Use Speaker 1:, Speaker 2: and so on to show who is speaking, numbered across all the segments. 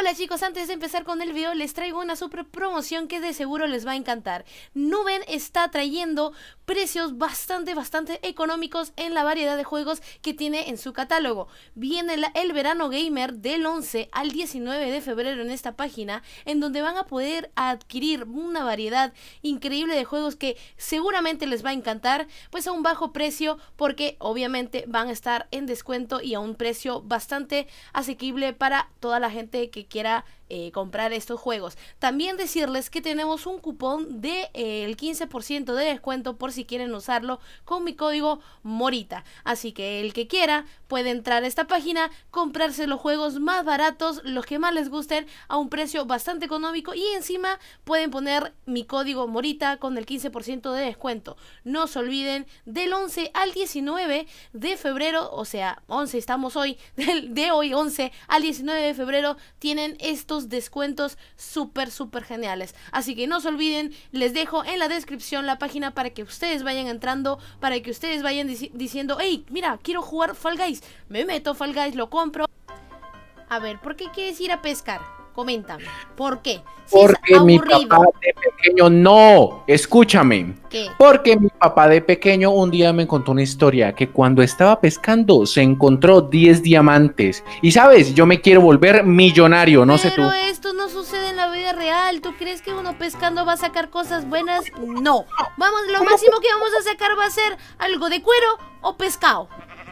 Speaker 1: Hola chicos, antes de empezar con el video les traigo una super promoción que de seguro les va a encantar. Nuben está trayendo precios bastante económicos en la variedad de juegos que tiene en su catálogo. Viene el verano gamer del 11 al 19 de febrero en esta página, en donde van a poder adquirir una variedad increíble de juegos que seguramente les va a encantar, pues a un bajo precio, porque obviamente van a estar en descuento y a un precio bastante asequible para toda la gente que quiera comprar estos juegos. También decirles que tenemos un cupón de el 15% de descuento por si quieren usarlo con mi código Morita. Así que el que quiera puede entrar a esta página, comprarse los juegos más baratos, los que más les gusten, a un precio bastante económico, y encima pueden poner mi código Morita con el 15% de descuento. No se olviden, del 11 al 19 de febrero, o sea, 11 estamos hoy, de hoy 11 al 19 de febrero tienen estos descuentos súper geniales. Así que no se olviden, les dejo en la descripción la página para que ustedes vayan entrando, para que ustedes vayan diciendo: hey, mira, quiero jugar Fall Guys, me meto Fall Guys, lo compro. A ver, ¿por qué quieres ir a pescar? Coméntame, ¿por qué? Si
Speaker 2: porque mi papá de pequeño, no, escúchame.
Speaker 1: ¿Qué?
Speaker 2: Porque mi papá de pequeño un día me contó una historia que cuando estaba pescando se encontró 10 diamantes. Y sabes, yo me quiero volver millonario, no sé tú.
Speaker 1: Pero esto no sucede en la vida real. ¿Tú crees que uno pescando va a sacar cosas buenas? No. Vamos, lo máximo que vamos a sacar va a ser algo de cuero o pescado.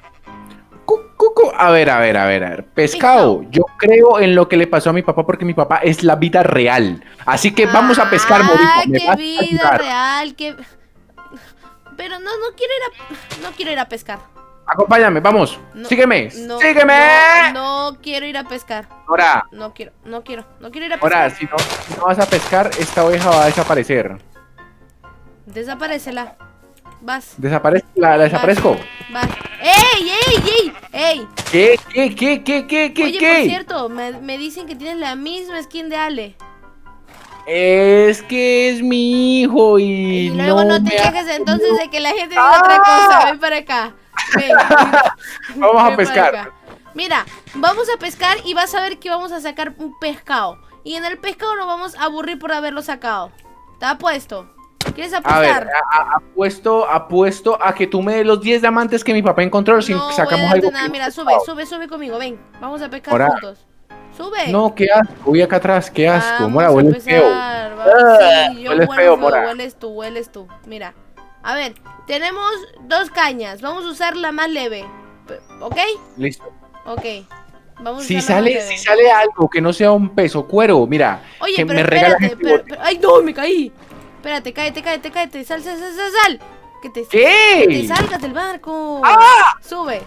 Speaker 2: A ver, pescado. Yo creo en lo que le pasó a mi papá porque mi papá es la vida real. Así que vamos a pescar, Morita.
Speaker 1: Qué vida real, qué... Pero no quiero ir a pescar.
Speaker 2: Acompáñame, vamos.
Speaker 1: No,
Speaker 2: sígueme.
Speaker 1: No,
Speaker 2: sígueme.
Speaker 1: No quiero ir a pescar.
Speaker 2: Ahora.
Speaker 1: No quiero ir a pescar.
Speaker 2: Ahora, si no vas a pescar, esta oveja va a desaparecer.
Speaker 1: Desaparécela. Vas.
Speaker 2: La desaparezco.
Speaker 1: Vas. ¡Ey!
Speaker 2: ¿Qué?
Speaker 1: Oye, por cierto, me dicen que tienes la misma skin de Ale.
Speaker 2: Es que es mi hijo
Speaker 1: y luego no te quejes entonces de que la gente diga otra cosa. Ven para acá. Ven.
Speaker 2: Vamos a pescar.
Speaker 1: Mira, vamos a pescar y vas a ver que vamos a sacar un pescado. Y en el pescado nos vamos a aburrir por haberlo sacado. ¿Te apuesto? ¿Quieres apostar?
Speaker 2: A ver, apuesto a que tú me des los 10 diamantes que mi papá encontró si sacamos algo.
Speaker 1: Nada. Mira, sube conmigo, ven. Vamos a pescar juntos. Sube.
Speaker 2: No, qué asco, voy acá atrás, qué asco. Mora, huele feo.
Speaker 1: Sí, yo
Speaker 2: huele feo, Mora.
Speaker 1: Hueles tú. Mira, a ver, tenemos 2 cañas. Vamos a usar la más leve, ¿ok?
Speaker 2: Listo.
Speaker 1: Ok. Vamos a
Speaker 2: si sale algo que no sea un peso cuero, mira.
Speaker 1: Oye,
Speaker 2: que
Speaker 1: pero
Speaker 2: me regala
Speaker 1: ¡ay, no! Me caí. Espérate, cáete. Sal. Que te salgas del barco.
Speaker 2: ¡Ah!
Speaker 1: Sube.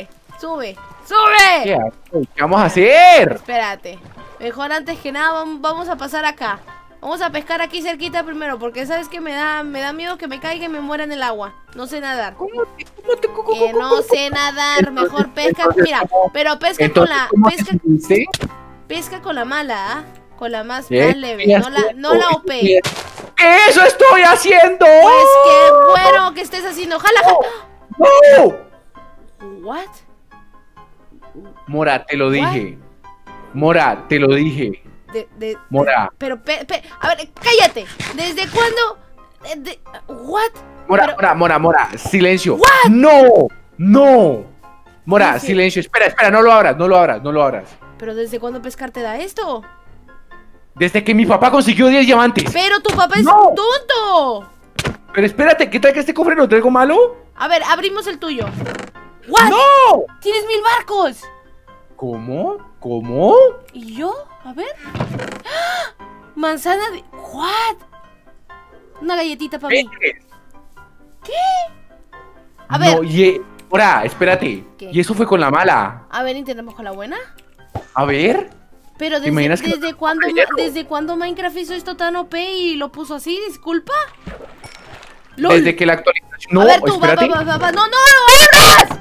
Speaker 2: ¿Qué vamos a hacer?
Speaker 1: Espérate. Mejor antes que nada vamos a pasar acá. Vamos a pescar aquí cerquita primero, porque sabes que me da miedo que me caiga y me muera en el agua. No sé nadar. No sé nadar. Mejor pesca. Mira, pero pesca con la... Pesca con la mala, ¿ah? Con la más leve. No la OP.
Speaker 2: ¡Eso estoy haciendo!
Speaker 1: Pues qué bueno que estés haciendo. ¡Jala!
Speaker 2: ¡No!
Speaker 1: ¿What?
Speaker 2: Mora, te lo dije. Mora.
Speaker 1: Pero, a ver, cállate. ¿Desde cuándo? ¿What?
Speaker 2: Mora, silencio.
Speaker 1: ¿What?
Speaker 2: No. Mora, silencio. Espera, no lo abras.
Speaker 1: ¿Pero desde cuándo pescar te da esto?
Speaker 2: Desde que mi papá consiguió 10 diamantes.
Speaker 1: ¡Pero tu papá es tonto!
Speaker 2: Pero espérate, ¿qué tal que este cofre no traigo malo?
Speaker 1: A ver, abrimos el tuyo. ¿What?
Speaker 2: ¡No!
Speaker 1: ¡Tienes 1000 barcos!
Speaker 2: ¿Cómo?
Speaker 1: ¿Y yo? A ver. ¡Ah! Manzana de... ¿What? Una galletita para mí. ¿Qué? A ver.
Speaker 2: No, ahora, espérate.
Speaker 1: ¿Qué?
Speaker 2: Y eso fue con la mala.
Speaker 1: A ver, intentamos con la buena.
Speaker 2: A ver.
Speaker 1: Pero ¿desde cuándo Minecraft hizo esto tan OP y lo puso así? ¿Disculpa?
Speaker 2: ¡Lol! Desde que la actualización... No,
Speaker 1: a ver, tú,
Speaker 2: espérate.
Speaker 1: ¡No abras!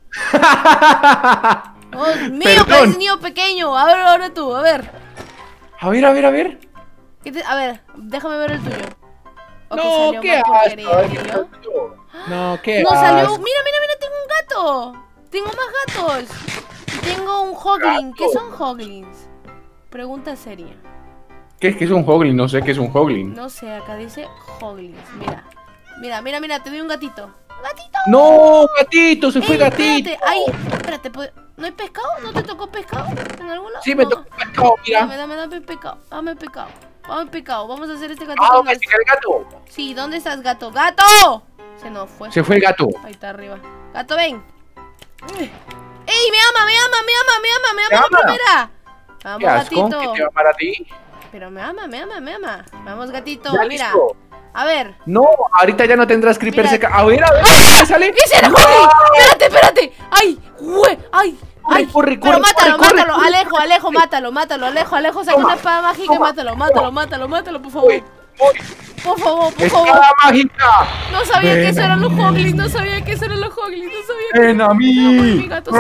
Speaker 1: ¡Oh, mío, pareces niño pequeño! Ahora tú, a ver.
Speaker 2: A ver.
Speaker 1: A ver, déjame ver el tuyo.
Speaker 2: No, ¿qué asco? No, ¿qué
Speaker 1: No salió... Mira, tengo un gato. Tengo más gatos. Tengo un hoglin. ¿Qué son hoglins? Pregunta seria.
Speaker 2: ¿Qué es que es un hoglin? No sé qué es un hoglin.
Speaker 1: No sé, acá dice hoglins. Mira. Mira, mira, mira, te doy un gatito. ¡Gatito!
Speaker 2: ¡No! ¡Gatito! ¡Se fue gatito!
Speaker 1: Espérate, ay, espérate, ¿no hay pescado? ¿No te tocó pescado en algún lado?
Speaker 2: Sí, me
Speaker 1: No.
Speaker 2: tocó pescado, mira.
Speaker 1: Dame pescado, dame pescado. Dame pescado, vamos a hacer este gatito.
Speaker 2: ¡Ah, que siga el gato!
Speaker 1: Sí, ¿dónde estás, gato? ¡Gato! Se nos fue.
Speaker 2: Se fue el gato.
Speaker 1: Ahí está arriba. Gato, ven. ¡Ey, me ama
Speaker 2: ¿Te
Speaker 1: la
Speaker 2: ama?
Speaker 1: primera!
Speaker 2: ¿Qué
Speaker 1: Vamos,
Speaker 2: asco?
Speaker 1: gatito.
Speaker 2: ¿Qué te va a amar a ti?
Speaker 1: Pero me ama. Vamos, gatito,
Speaker 2: Ya,
Speaker 1: mira.
Speaker 2: listo.
Speaker 1: A ver.
Speaker 2: No, ahorita ya no tendrás creeper
Speaker 1: Mira.
Speaker 2: seca. A ver, ¿qué sale?
Speaker 1: ¡Ese era Hoglin! ¡Espérate! ¡Ay! ¡Güey! ¡Ay! ¡Ay!
Speaker 2: Corre,
Speaker 1: Pero mátalo,
Speaker 2: corre.
Speaker 1: Alejo, mátalo, Alejo, saca
Speaker 2: Toma,
Speaker 1: una espada mágica y
Speaker 2: toma,
Speaker 1: mátalo, por favor.
Speaker 2: Voy.
Speaker 1: Por favor.
Speaker 2: ¡Espada mágica!
Speaker 1: No sabía que
Speaker 2: Ven
Speaker 1: eso
Speaker 2: a
Speaker 1: eran los
Speaker 2: mí.
Speaker 1: Hoglins, no sabía que
Speaker 2: ¡Ven a mí!
Speaker 1: Mi gato se...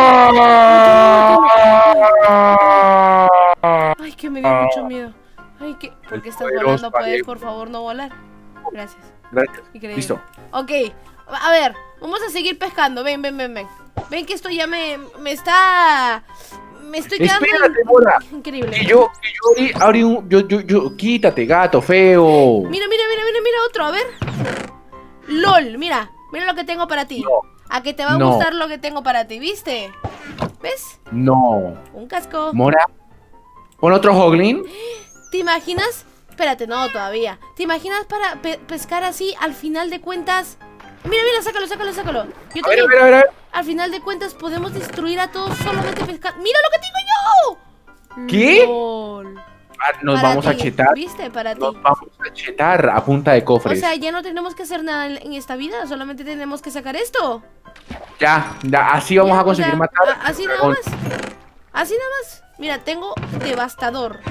Speaker 1: Ay, que me dio mucho miedo. Ay, que... ¿Por qué estás
Speaker 2: poderoso
Speaker 1: volando? ¿Puedes,
Speaker 2: Alejo.
Speaker 1: por favor, no volar? Gracias.
Speaker 2: Gracias.
Speaker 1: Increíble.
Speaker 2: Listo.
Speaker 1: Ok, a ver, vamos a seguir pescando. Ven. Ven que esto ya me está... Me estoy quedando...
Speaker 2: Espérate, Mora.
Speaker 1: Increíble.
Speaker 2: Que yo abrí un... Quítate, gato feo.
Speaker 1: Mira, otro, a ver. LOL, mira lo que tengo para ti.
Speaker 2: No.
Speaker 1: A que te va a
Speaker 2: No.
Speaker 1: gustar lo que tengo para ti, ¿viste? ¿Ves?
Speaker 2: No.
Speaker 1: Un casco.
Speaker 2: Mora. Pon otro hoglin.
Speaker 1: ¿Te imaginas? Espérate, no, todavía. ¿Te imaginas para pescar así al final de cuentas? Mira, sácalo. Yo
Speaker 2: A ver,
Speaker 1: también.
Speaker 2: a ver.
Speaker 1: Al final de cuentas podemos destruir a todos solamente pescando. ¡Mira lo que tengo yo!
Speaker 2: ¿Qué?
Speaker 1: LOL.
Speaker 2: Nos
Speaker 1: Para
Speaker 2: vamos a
Speaker 1: ti,
Speaker 2: chetar.
Speaker 1: ¿viste? Para ti.
Speaker 2: Nos vamos a chetar a punta de
Speaker 1: O
Speaker 2: cofres.
Speaker 1: sea, ya no tenemos que hacer nada en esta vida, solamente tenemos que sacar esto.
Speaker 2: Ya, así vamos
Speaker 1: Ya,
Speaker 2: a conseguir
Speaker 1: o sea,
Speaker 2: matar.
Speaker 1: Así nada
Speaker 2: dragón.
Speaker 1: más. Así nada más. Mira, tengo devastador.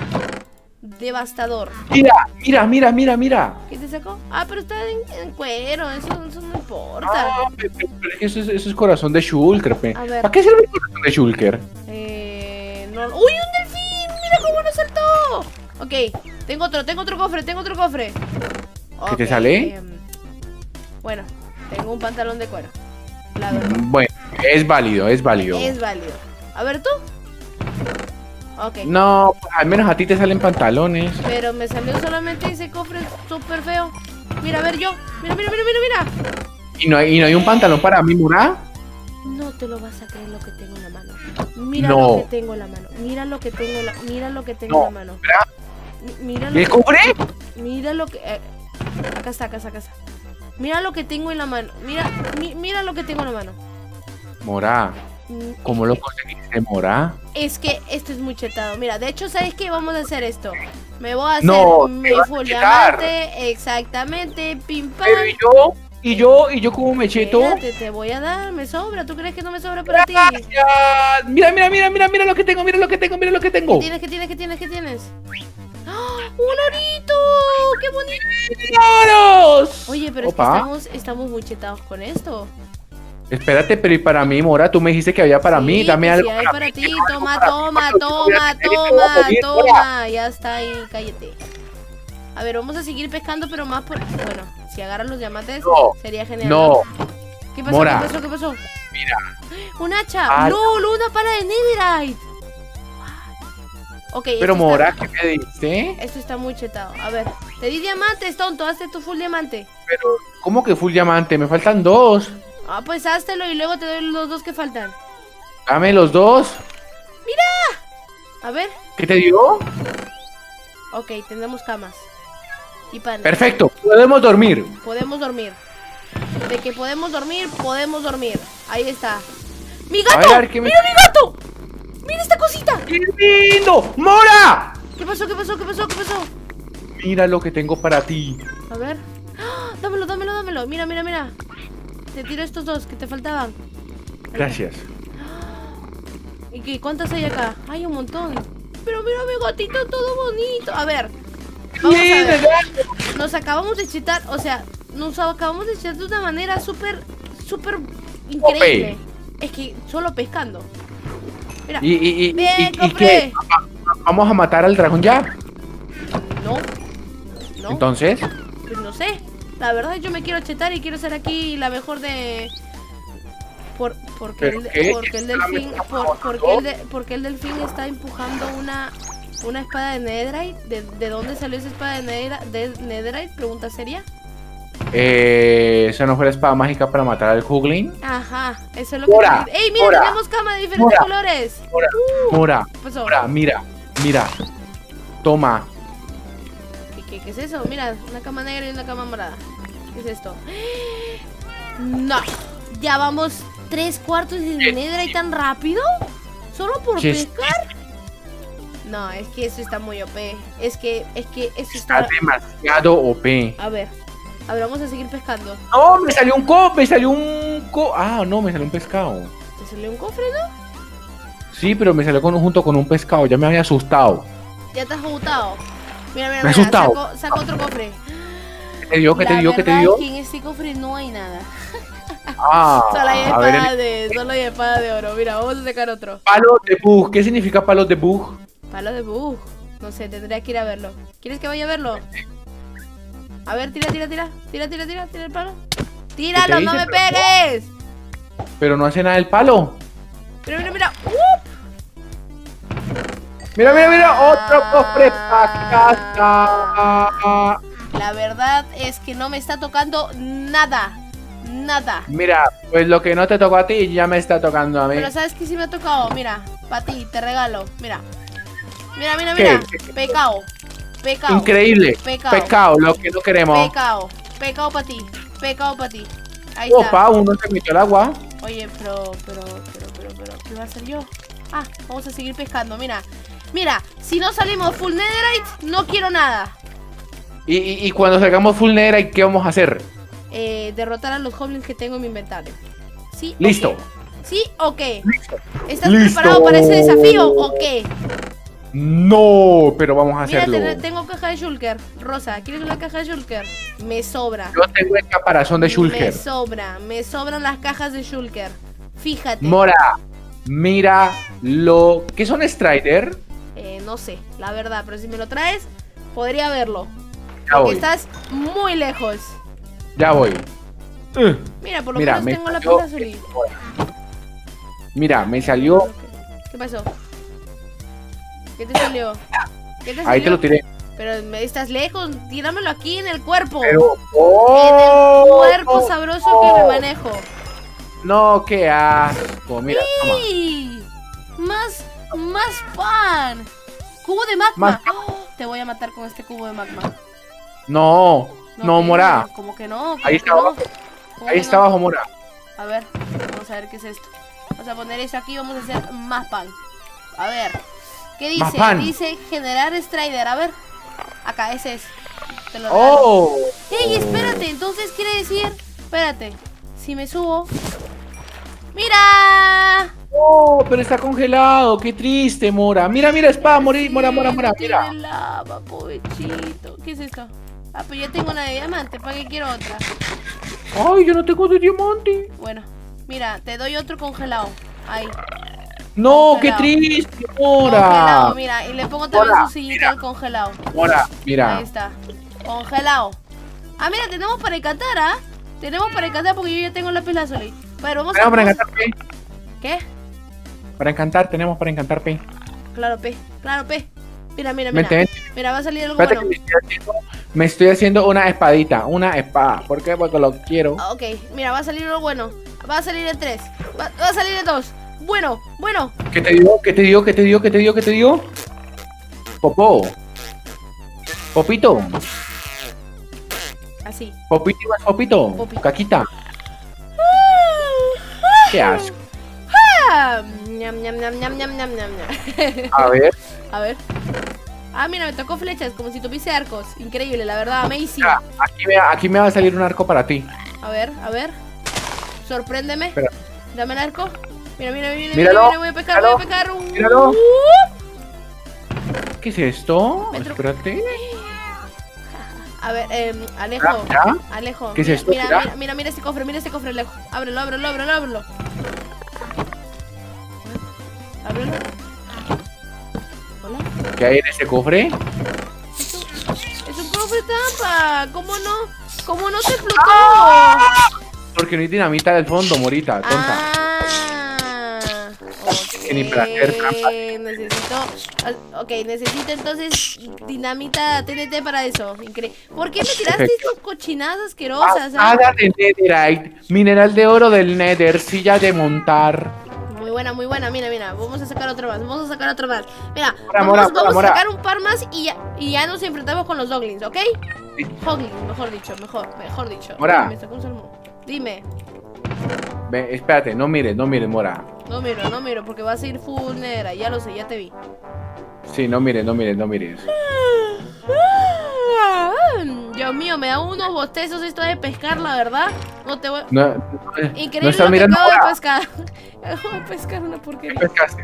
Speaker 2: Mira.
Speaker 1: ¿Qué te sacó? Ah, pero está en cuero, eso no importa.
Speaker 2: Ah, pero eso es corazón de Shulker, pe.
Speaker 1: A ver.
Speaker 2: ¿Para qué sirve el corazón de Shulker?
Speaker 1: No. ¡Uy, un delfín! ¡Mira cómo nos saltó! Ok, tengo otro cofre.
Speaker 2: ¿Qué te
Speaker 1: Ok,
Speaker 2: sale?
Speaker 1: Bueno, tengo un pantalón de cuero. La verdad.
Speaker 2: Bueno, es válido.
Speaker 1: Es válido. A ver tú. Ok.
Speaker 2: No, al menos a ti te salen pantalones.
Speaker 1: Pero me salió solamente ese cofre súper feo. Mira, a ver yo. Mira.
Speaker 2: ¿Y no hay un pantalón para mí, Mura?
Speaker 1: No te lo vas a creer lo que tengo en la mano. Mira
Speaker 2: No.
Speaker 1: lo que tengo en la mano. Mira lo que tengo en la mano.
Speaker 2: ¿Verdad?
Speaker 1: Mira
Speaker 2: ¿Y
Speaker 1: lo
Speaker 2: el
Speaker 1: que...
Speaker 2: cofre?
Speaker 1: Mira lo que... acá está. Mira lo que tengo en la mano. Mira lo que tengo en la mano.
Speaker 2: Mora, ¿cómo lo conseguiste, Mora?
Speaker 1: Es que esto es muy chetado. Mira, de hecho, ¿sabes qué? Vamos a hacer esto. Me voy a hacer
Speaker 2: No,
Speaker 1: mi
Speaker 2: te vas a
Speaker 1: full
Speaker 2: chetar.
Speaker 1: diamante. Exactamente. Pim pam.
Speaker 2: Pero ¿y yo cómo me cheto?
Speaker 1: Espérate, te voy a dar. Me sobra. ¿Tú crees que no me sobra para ti?
Speaker 2: Gracias. Mira lo que tengo.
Speaker 1: ¿Qué tienes? ¡Ah! ¡Un orito! ¡Qué bonito!
Speaker 2: ¡Loros!
Speaker 1: Oye, pero
Speaker 2: Opa.
Speaker 1: es que estamos muy chetados con esto.
Speaker 2: Espérate, pero ¿y para mí, Mora? Tú me dijiste que había para
Speaker 1: Sí,
Speaker 2: mí. Dame
Speaker 1: que
Speaker 2: algo
Speaker 1: sí hay para
Speaker 2: mí,
Speaker 1: ti.
Speaker 2: algo
Speaker 1: Toma.
Speaker 2: para mí, porque te voy a morir, Mora.
Speaker 1: Toma. Ya está ahí, cállate. A ver, vamos a seguir pescando, pero más por... Bueno, si agarran los diamantes,
Speaker 2: No,
Speaker 1: sería genial.
Speaker 2: No,
Speaker 1: ¿Qué pasó?
Speaker 2: Mora.
Speaker 1: ¿Qué pasó?
Speaker 2: mira.
Speaker 1: ¡Un hacha!
Speaker 2: Ah.
Speaker 1: ¡No! ¡Una pala de netherite! Ok,
Speaker 2: Pero
Speaker 1: esto
Speaker 2: Mora,
Speaker 1: está...
Speaker 2: ¿qué me diste?
Speaker 1: Esto está muy chetado. A ver, te di diamantes, tonto. Hazte tu full diamante.
Speaker 2: Pero, ¿cómo que full diamante? Me faltan 2.
Speaker 1: Ah, pues háztelo y luego te doy los 2 que faltan.
Speaker 2: Dame los 2.
Speaker 1: A ver.
Speaker 2: ¿Qué te dio?
Speaker 1: Ok, tenemos camas. Y pan.
Speaker 2: Perfecto, podemos dormir.
Speaker 1: Podemos dormir. De que podemos dormir. Ahí está. ¡Mi
Speaker 2: A
Speaker 1: gato!
Speaker 2: ver, ¿qué me-
Speaker 1: ¡Mira mi gato! ¡Mira esta cosita!
Speaker 2: ¡Qué lindo! ¡Mora!
Speaker 1: ¿Qué pasó?
Speaker 2: Mira lo que tengo para ti.
Speaker 1: A ver. ¡Ah! Dámelo. Mira. Te tiro estos 2 que te faltaban.
Speaker 2: Gracias.
Speaker 1: ¿Y qué? ¿Cuántas hay acá? Hay un montón. Pero mira mi gatito todo bonito. A ver. Vamos a ver. Nos acabamos de chetar. O sea, nos acabamos de chetar de una manera súper increíble. Es que solo pescando. Mira.
Speaker 2: ¿Y
Speaker 1: Bien,
Speaker 2: qué?
Speaker 1: compré.
Speaker 2: ¿Vamos a matar al dragón ya?
Speaker 1: No.
Speaker 2: Entonces,
Speaker 1: Pues no sé. La verdad yo me quiero chetar y quiero ser aquí la mejor de... Porque
Speaker 2: ¿Pero qué?
Speaker 1: el delfín...
Speaker 2: ¿La mejor?
Speaker 1: Porque el delfín está empujando una ¿Una espada de Netherite? ¿De dónde salió esa espada de Netherite? Pregunta seria.
Speaker 2: ¿Esa no fue la espada mágica para matar al Juglin?
Speaker 1: Ajá, eso es lo que...
Speaker 2: Mora,
Speaker 1: ¡Ey, mira!
Speaker 2: Mora,
Speaker 1: Tenemos cama de diferentes
Speaker 2: Mora,
Speaker 1: colores.
Speaker 2: Mora,
Speaker 1: ¿Qué pasó?
Speaker 2: Mora, mira. Toma.
Speaker 1: ¿Qué es eso? Mira, una cama negra y una cama morada. ¿Qué es esto? No, ya vamos 3/4 de Netherite tan rápido. ¿Solo por pescar? No, es que eso está muy OP. Es que eso
Speaker 2: Está demasiado OP.
Speaker 1: A ver, vamos a seguir pescando.
Speaker 2: No, me salió un Ah, no, me salió un pescado.
Speaker 1: ¿Te salió un cofre, no?
Speaker 2: Sí, pero me salió junto con un pescado. Ya me había asustado.
Speaker 1: Ya te has agotado. Mira,
Speaker 2: Me he asustado.
Speaker 1: Saca otro cofre.
Speaker 2: ¿Qué te dio? ¿Qué te dio? ¿Qué te dio?
Speaker 1: Es que en este cofre no hay nada.
Speaker 2: Ah,
Speaker 1: Solo hay espada de oro. Mira, vamos a sacar otro.
Speaker 2: Palos de bug. ¿Qué significa palos de bug?
Speaker 1: Palo de bug. No sé, tendría que ir a verlo. ¿Quieres que vaya a verlo? A ver, tira el palo. ¡Tíralo, no me pegues!
Speaker 2: Pero no hace nada el palo.
Speaker 1: Mira.
Speaker 2: Mira, otro cofre para casa.
Speaker 1: La verdad es que no me está tocando nada.
Speaker 2: Mira, pues lo que no te tocó a ti ya me está tocando a mí.
Speaker 1: Pero ¿sabes qué sí me ha tocado? Mira, para ti, te regalo. Mira.
Speaker 2: ¿Qué?
Speaker 1: Pecado.
Speaker 2: Increíble. Pecado, lo que no queremos.
Speaker 1: Pecado para ti. Ahí
Speaker 2: Opa,
Speaker 1: está.
Speaker 2: uno se metió al agua.
Speaker 1: Oye, pero, ¿qué va a hacer yo? Ah, vamos a seguir pescando, mira, si no salimos full netherite, no quiero nada.
Speaker 2: Y cuando salgamos full netherite, ¿qué vamos a hacer?
Speaker 1: Derrotar a los goblins que tengo en mi inventario. ¿Sí?
Speaker 2: Listo.
Speaker 1: Okay. ¿Sí? Ok.
Speaker 2: Listo.
Speaker 1: ¿Estás preparado para ese desafío? Ok.
Speaker 2: No, pero vamos a hacerlo.
Speaker 1: Mira, tengo caja de Shulker. Rosa, ¿quieres una caja de Shulker? Me sobra.
Speaker 2: Yo tengo el caparazón de Shulker.
Speaker 1: Me sobran las cajas de Shulker. Fíjate.
Speaker 2: Mora, mira lo... ¿Qué son Strider?
Speaker 1: No sé, la verdad, pero si me lo traes, podría verlo.
Speaker 2: Ya voy.
Speaker 1: Estás muy lejos.
Speaker 2: Ya voy.
Speaker 1: Mira, por lo menos tengo la pila azul.
Speaker 2: Mira, me salió...
Speaker 1: ¿Qué pasó? ¿Qué te salió?
Speaker 2: Ahí te lo tiré.
Speaker 1: Pero estás lejos, tíramelo aquí en el cuerpo.
Speaker 2: Pero...
Speaker 1: en el cuerpo sabroso que me manejo.
Speaker 2: No, qué asco. Mira,
Speaker 1: ¡Sí! Más pan. Cubo de magma. Oh, te voy a matar con este cubo de magma.
Speaker 2: No, Mora.
Speaker 1: ¿Cómo que no?
Speaker 2: Ahí está abajo. Ahí está abajo, Mora.
Speaker 1: A ver, vamos a ver qué es esto. Vamos a poner eso aquí y vamos a hacer más pan. A ver, ¿qué dice? Dice generar Strider. A ver, acá, ese es. Te lo regalo. ¡Ey, espérate! Entonces quiere decir... Espérate, si me subo... ¡Mira!
Speaker 2: Oh, pero está congelado, qué triste, Mora. Mira, espada, Mora, mira.
Speaker 1: Tiene lava, pobrecito. ¿Qué es esto? Ah, pues ya tengo una de diamante, ¿para qué quiero otra?
Speaker 2: Ay, yo no tengo de diamante.
Speaker 1: Bueno, mira, te doy otro congelado. Ahí.
Speaker 2: No, qué triste, Mora.
Speaker 1: Congelado, mira, y le pongo también su sillita al congelado.
Speaker 2: Mora, mira.
Speaker 1: Ahí está. Congelado. Ah, mira, tenemos para encantar, ¿ah? Tenemos para encantar porque yo ya tengo la pila azul. Pero vamos a...
Speaker 2: para encantar, P.
Speaker 1: ¿Qué?
Speaker 2: Para encantar, tenemos para encantar, P.
Speaker 1: Claro, P. Mira.
Speaker 2: Vente.
Speaker 1: Mira, va a salir algo
Speaker 2: Espérate,
Speaker 1: bueno.
Speaker 2: me estoy haciendo una espadita, una espada. ¿Por qué? Porque lo quiero.
Speaker 1: Ok, mira, va a salir algo bueno. Va a salir en 3. Va a salir en 2. Bueno.
Speaker 2: ¿Qué te dio? Popito.
Speaker 1: Así.
Speaker 2: Popito. Caquita. ¿Qué asco?
Speaker 1: Ñam. A ver. Ah, mira, me tocó flechas, como si tuviese arcos. Increíble, la verdad, amazing.
Speaker 2: Aquí me va a salir un arco para ti.
Speaker 1: A ver. Sorpréndeme.
Speaker 2: Espera.
Speaker 1: Dame el arco. Mira,
Speaker 2: Míralo,
Speaker 1: voy a pescar.
Speaker 2: Míralo. ¿Qué es esto? Espérate.
Speaker 1: A ver, Alejo.
Speaker 2: ¿Ya?
Speaker 1: Alejo.
Speaker 2: ¿Qué es esto?
Speaker 1: Mira este cofre, Alejo. Ábrelo. Ábrelo. Hola.
Speaker 2: ¿Qué hay en ese cofre?
Speaker 1: Es un cofre trampa. ¿Cómo no se explotó?
Speaker 2: Porque no hay dinamita del fondo, Morita, tonta.
Speaker 1: Ok.
Speaker 2: que ni para hacer trampas.
Speaker 1: Necesito... Ok, necesito entonces dinamita TNT para eso. Increíble. ¿Por qué me tiraste estas cochinadas asquerosas?
Speaker 2: Nada de Netherite, mineral de oro del Nether, silla de montar.
Speaker 1: Muy buena, muy buena. Mira, mira, vamos a sacar otro más. Vamos a sacar otro más. Mira,
Speaker 2: Mora,
Speaker 1: vamos
Speaker 2: Mora.
Speaker 1: a sacar un par más y ya nos enfrentamos con los Doglins, ¿ok?
Speaker 2: Sí.
Speaker 1: Hoglins, mejor dicho, mejor dicho.
Speaker 2: Mora.
Speaker 1: Me sacó un salmón. Dime.
Speaker 2: Ve, espérate, no mires, Mora.
Speaker 1: No miro, porque vas a ir full negra. Ya lo sé, ya te vi.
Speaker 2: Sí, no mires.
Speaker 1: Dios mío, me da unos bostezos esto de pescar, la verdad. No te voy...
Speaker 2: No
Speaker 1: Increíble
Speaker 2: estás
Speaker 1: lo que
Speaker 2: mirando
Speaker 1: acabo de
Speaker 2: ahora.
Speaker 1: pescar. Acabo de pescar una porquería.
Speaker 2: ¿Qué pescaste?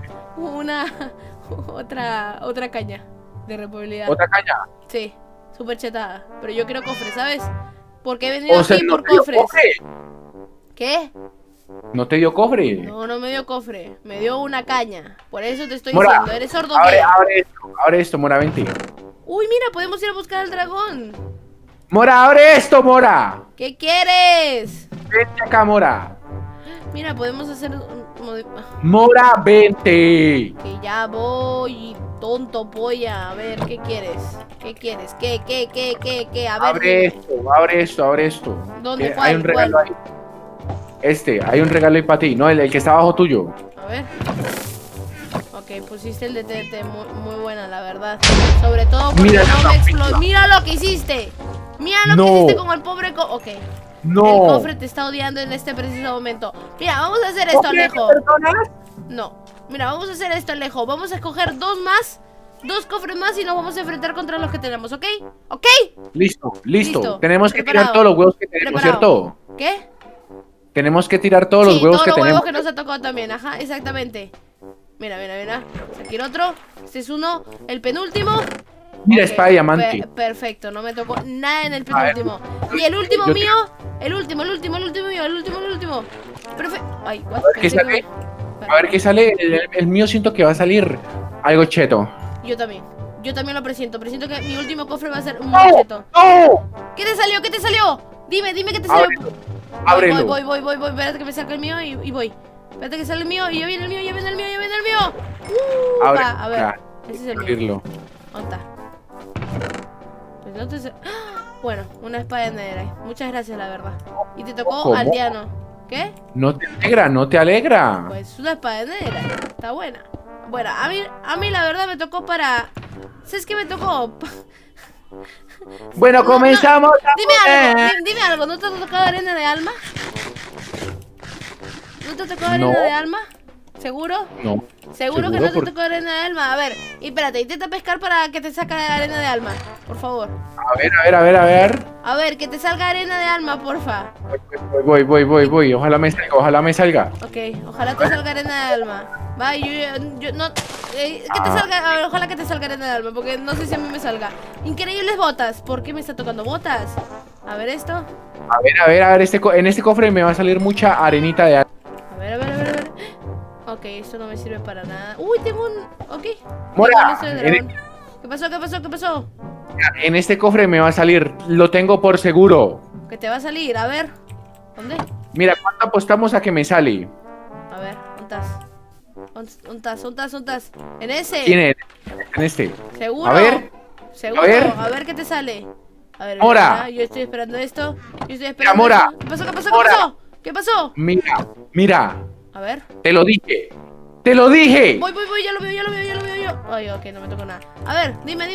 Speaker 1: Otra caña de repobabilidad.
Speaker 2: ¿Otra caña?
Speaker 1: Sí, súper chetada. Pero yo quiero cofres, ¿sabes? Porque he venido
Speaker 2: O sea,
Speaker 1: aquí
Speaker 2: ¿no
Speaker 1: por
Speaker 2: te dio
Speaker 1: cofres.
Speaker 2: cofre?
Speaker 1: ¿Qué?
Speaker 2: ¿No te dio cofre?
Speaker 1: No, no me dio cofre. Me dio una caña. Por eso te estoy
Speaker 2: Mora,
Speaker 1: diciendo. ¿Eres sordo o qué?
Speaker 2: abre esto, Mora, vente.
Speaker 1: Uy, mira, podemos ir a buscar al dragón.
Speaker 2: Mora, abre esto, Mora.
Speaker 1: ¿Qué quieres?
Speaker 2: Vente acá, Mora.
Speaker 1: Mira, podemos hacer...
Speaker 2: Mora, vente.
Speaker 1: Que ya voy, tonto polla. A ver, ¿qué quieres? ¿Qué quieres? ¿Qué? A ver, dime.
Speaker 2: Abre esto.
Speaker 1: ¿Dónde?
Speaker 2: Hay
Speaker 1: ¿Cuál?
Speaker 2: un regalo ahí. Hay un regalo ahí para ti, no, el que está abajo tuyo.
Speaker 1: A ver. Ok, pusiste el de TNT muy buena, la verdad. Sobre todo porque
Speaker 2: Mira
Speaker 1: no
Speaker 2: la
Speaker 1: me
Speaker 2: pizza.
Speaker 1: explotó. Mira lo que hiciste. Mira lo
Speaker 2: No.
Speaker 1: que hiciste con el pobre Ok.
Speaker 2: No.
Speaker 1: El cofre te está odiando en este preciso momento. Mira, vamos a hacer esto, Alejo.
Speaker 2: ¿Personas?
Speaker 1: No. Mira, vamos a hacer esto, Alejo. Vamos a escoger dos cofres más y nos vamos a enfrentar contra los que tenemos, ¿ok? ¿Ok?
Speaker 2: Listo. Tenemos que
Speaker 1: Preparado.
Speaker 2: tirar todos los huevos que tenemos,
Speaker 1: Preparado.
Speaker 2: ¿cierto?
Speaker 1: ¿Qué?
Speaker 2: Tenemos que tirar todos los
Speaker 1: Sí,
Speaker 2: huevos
Speaker 1: todos
Speaker 2: que
Speaker 1: los
Speaker 2: tenemos.
Speaker 1: huevos que nos ha tocado también, ajá, exactamente. Mira. Aquí el otro. Este es uno, el penúltimo.
Speaker 2: Mira,
Speaker 1: Ok,
Speaker 2: espada de diamante.
Speaker 1: Perfecto, no me tocó nada en el penúltimo. Y el último
Speaker 2: yo
Speaker 1: mío, el último mío, perfecto. Ay, what?
Speaker 2: A ver qué
Speaker 1: Pensé que
Speaker 2: sale.
Speaker 1: me-
Speaker 2: A ver qué sale. El mío siento que va a salir algo cheto.
Speaker 1: Yo también lo presiento que mi último cofre va a ser muy
Speaker 2: ¡No!
Speaker 1: cheto.
Speaker 2: ¡No!
Speaker 1: ¿Qué te salió? Dime qué te salió.
Speaker 2: Ábrelo.
Speaker 1: Voy, espérate que me salga el mío y voy. Espérate que sale el mío y ya viene el mío.
Speaker 2: Abre.
Speaker 1: Va, a ver,
Speaker 2: Ya,
Speaker 1: ese es el mío.
Speaker 2: abrirlo.
Speaker 1: ¿Dónde está? Pues no te... ¡Ah! Bueno, una espada de Netherite. Muchas gracias, la verdad. Y te tocó
Speaker 2: ¿Cómo?
Speaker 1: aldeano. ¿Qué?
Speaker 2: No te alegra.
Speaker 1: Pues una espada de Netherite. Está buena. Bueno, a mí la verdad me tocó para... ¿Sabes qué me tocó?
Speaker 2: Bueno, comenzamos.
Speaker 1: Dime algo, ¿no te ha tocado arena de alma? ¿No te ha tocado arena
Speaker 2: No.
Speaker 1: de alma? ¿Seguro?
Speaker 2: No.
Speaker 1: ¿Seguro que no te
Speaker 2: Por-
Speaker 1: tocó arena de alma? A ver, y espérate, intenta pescar para que te saque arena de alma, por favor.
Speaker 2: A ver.
Speaker 1: A ver, que te salga arena de alma, porfa.
Speaker 2: Voy. Ojalá me salga.
Speaker 1: Ok, ojalá te salga arena de alma. Va, yo no... que te salga, a ver, ojalá que te salga arena de alma, porque no sé si a mí me salga. Increíbles botas, ¿por qué me está tocando botas? A ver esto.
Speaker 2: A ver, en este cofre me va a salir mucha arenita de
Speaker 1: A ver. Ok, esto no me sirve para nada. Uy, tengo un... Ok.
Speaker 2: Mora,
Speaker 1: Tengo listo de dragón. ¿Qué pasó?
Speaker 2: En este cofre me va a salir, lo tengo por seguro.
Speaker 1: Que te va a salir, a ver. ¿Dónde?
Speaker 2: Mira, ¿cuánto apostamos a que me sale?
Speaker 1: A ver, ¿dónde estás? ¿En ese?
Speaker 2: ¿Quién es? En este.
Speaker 1: ¿Seguro?
Speaker 2: A ver.
Speaker 1: ¿Seguro?
Speaker 2: A ver.
Speaker 1: A ver qué te sale. A ver,
Speaker 2: Mora.
Speaker 1: yo estoy esperando esto.
Speaker 2: Mora.
Speaker 1: esto. ¿Qué
Speaker 2: Mora.
Speaker 1: pasó? ¿Qué pasó?
Speaker 2: Mira.
Speaker 1: A ver.
Speaker 2: Te lo dije.
Speaker 1: Voy, ya lo veo yo. Ay, ok, no me tocó nada. A ver, dime.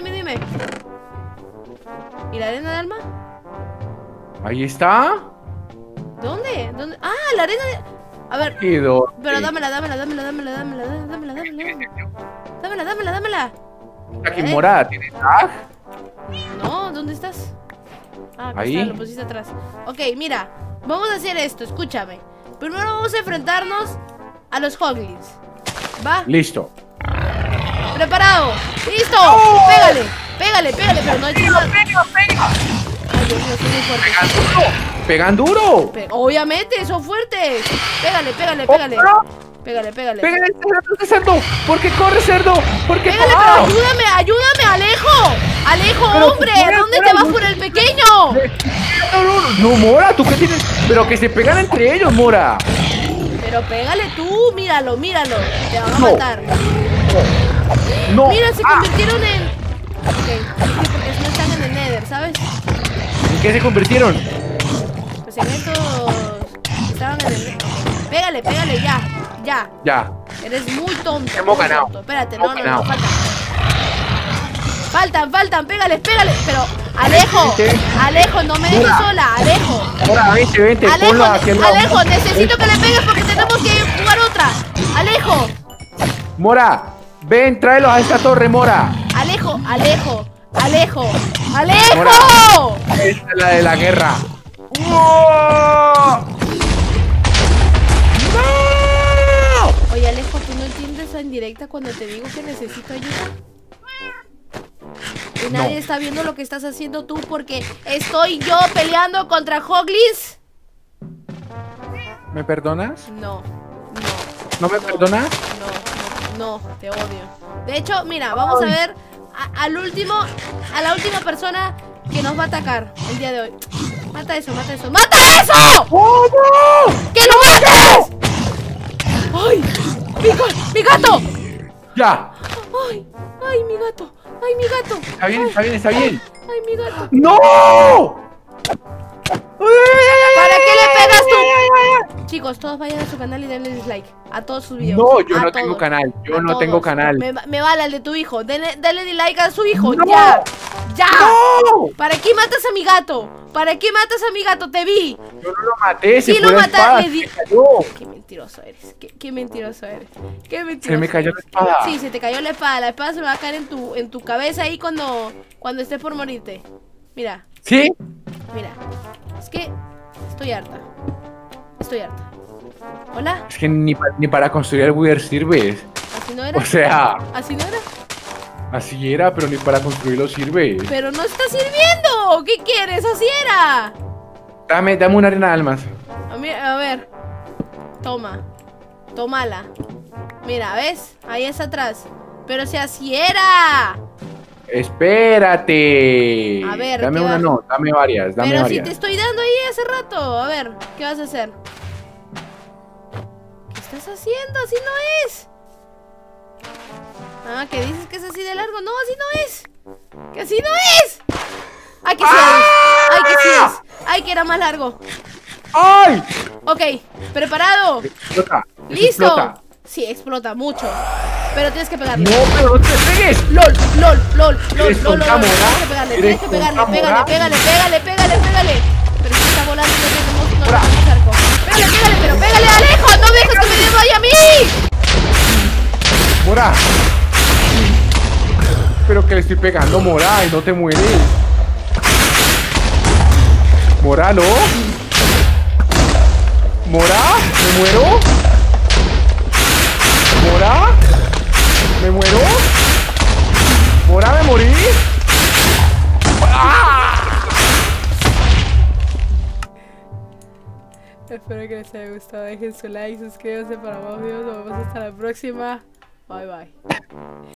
Speaker 1: ¿Y la arena de alma?
Speaker 2: Ahí está.
Speaker 1: ¿Dónde? Ah, la arena de... A ver,
Speaker 2: Quedó.
Speaker 1: pero dámela.
Speaker 2: Aquí morada, ¿tienes tag?
Speaker 1: No, ¿dónde estás? Ah, acá
Speaker 2: Ahí.
Speaker 1: está, lo pusiste atrás. Ok, mira, vamos a hacer esto, escúchame. Primero vamos a enfrentarnos a los Hoglins. ¿Va?
Speaker 2: Listo.
Speaker 1: ¿Preparado? ¡Listo! Pégale, pero no hay nada. Ay, Dios mío, soy muy fuerte.
Speaker 2: Pegan duro.
Speaker 1: Obviamente, son fuertes. Pégale. Pégale.
Speaker 2: Pégale, cerdo. ¿Por qué corre, cerdo? ¿Por qué
Speaker 1: Pégale, pero ayúdame, Alejo.
Speaker 2: Pero,
Speaker 1: Hombre,
Speaker 2: Mora,
Speaker 1: ¿dónde
Speaker 2: Mora,
Speaker 1: te vas
Speaker 2: no.
Speaker 1: por el pequeño?
Speaker 2: No, Mora, ¿tú qué tienes? Pero que se pegan entre ellos, Mora.
Speaker 1: Pero pégale tú, míralo, míralo. Te van a
Speaker 2: No.
Speaker 1: matar.
Speaker 2: No.
Speaker 1: Mira, se convirtieron en... Ok, sí, porque no están en el Nether, ¿sabes?
Speaker 2: ¿En qué se convirtieron?
Speaker 1: Pues en estos... Estaban en el Nether. Pégale, pégale, ya. Ya.
Speaker 2: Ya.
Speaker 1: Eres muy tonto.
Speaker 2: Hemos
Speaker 1: muy
Speaker 2: ganado.
Speaker 1: tonto. Espérate,
Speaker 2: Hemos
Speaker 1: no,
Speaker 2: ganado.
Speaker 1: faltan, pégale, pégale. Pero, Alejo,
Speaker 2: ¿Qué?
Speaker 1: Alejo, no me dejes
Speaker 2: Mira.
Speaker 1: sola, Alejo.
Speaker 2: Ahora, vente,
Speaker 1: Alejo,
Speaker 2: ponlo aquí al lado.
Speaker 1: Alejo, necesito que le pegues porque tenemos que jugar otra. Alejo,
Speaker 2: Mora, ven, tráelos a esta torre, Mora.
Speaker 1: Alejo. ¡Alejo!
Speaker 2: Mora. Esta es la de la guerra. ¡No! ¡No!
Speaker 1: Oye, Alejo, ¿tú no entiendes en directa cuando te digo que necesito ayuda? Y nadie está viendo lo que estás haciendo tú porque estoy yo peleando contra Hoglins.
Speaker 2: ¿Me perdonas?
Speaker 1: No,
Speaker 2: ¿No me perdonas?
Speaker 1: no, te odio. De hecho, mira, vamos a ver a la última persona que nos va a atacar el día de hoy. Mata eso. ¡Mata eso!
Speaker 2: ¡Oh, no!
Speaker 1: ¡Que lo mates! ¡Ay! ¡Mi gato!
Speaker 2: ¡Ya!
Speaker 1: ¡Ay! Mi gato!
Speaker 2: Está bien.
Speaker 1: ¡Ay, mi gato!
Speaker 2: ¡No!
Speaker 1: ¿Para qué le pegas tú? Chicos, todos vayan a su canal y denle dislike a todos sus videos.
Speaker 2: No, yo
Speaker 1: A
Speaker 2: no tengo
Speaker 1: todos.
Speaker 2: canal. Yo
Speaker 1: A
Speaker 2: no tengo
Speaker 1: todos.
Speaker 2: canal.
Speaker 1: Me vale el de tu hijo. Dale dislike a su hijo.
Speaker 2: No.
Speaker 1: ¡Ya!
Speaker 2: ¡No!
Speaker 1: ¿Para qué matas a mi gato? Te vi.
Speaker 2: Yo no lo maté.
Speaker 1: Sí
Speaker 2: se
Speaker 1: lo
Speaker 2: fue la
Speaker 1: mataste,
Speaker 2: espada,
Speaker 1: le
Speaker 2: se
Speaker 1: di-
Speaker 2: me cayó.
Speaker 1: Qué mentiroso eres. Qué mentiroso eres.
Speaker 2: Se me cayó la espada.
Speaker 1: Sí, se te cayó la espada. La espada se va a caer en tu cabeza ahí cuando estés por morirte. Mira.
Speaker 2: ¿Sí?
Speaker 1: Mira, es que estoy harta. ¿Hola?
Speaker 2: Es que ni para construir el Wither sirves.
Speaker 1: ¿Así no era?
Speaker 2: O sea,
Speaker 1: ¿Así no era?
Speaker 2: así era, pero ni para construirlo sirve.
Speaker 1: Pero no está sirviendo. ¿Qué quieres? Así era.
Speaker 2: Dame una arena de almas.
Speaker 1: A ver. Tómala. Mira, ¿ves? Ahí está atrás. Pero si así era.
Speaker 2: Espérate.
Speaker 1: A ver,
Speaker 2: dame
Speaker 1: ¿qué
Speaker 2: una,
Speaker 1: vas?
Speaker 2: no, dame varias, dame
Speaker 1: Pero
Speaker 2: varias.
Speaker 1: si te estoy dando ahí hace rato. A ver, ¿qué vas a hacer? ¿Qué estás haciendo? Así no es. Ah, que dices que es así de largo. No, así no es. Que así no es. Ay, que sí es. Ay, que sí es. Ay, que era más largo.
Speaker 2: ¡Ay!
Speaker 1: Ok, preparado.
Speaker 2: Explota.
Speaker 1: ¿Listo?
Speaker 2: Explota.
Speaker 1: Sí, explota mucho. Pero tienes que pegarle.
Speaker 2: No, pero no te pegues.
Speaker 1: LOL.
Speaker 2: ¿Eres tonta, Mora?
Speaker 1: Tienes que pegarle,
Speaker 2: ¿Eres
Speaker 1: pégale. Pero si está volando, no tenemos arco. Pégale, pero pégale, Alejo. No dejes que me desmaye a mí.
Speaker 2: Mora. Pero que le estoy pegando, Mora, y no te mueres. Mora, ¿no? Mora, ¿me muero? Mora, ¿me muero? Mora, ¿me morí? ¡Ah!
Speaker 1: Espero que les haya gustado. Dejen su like, suscríbanse para más videos. Nos vemos hasta la próxima. Bye.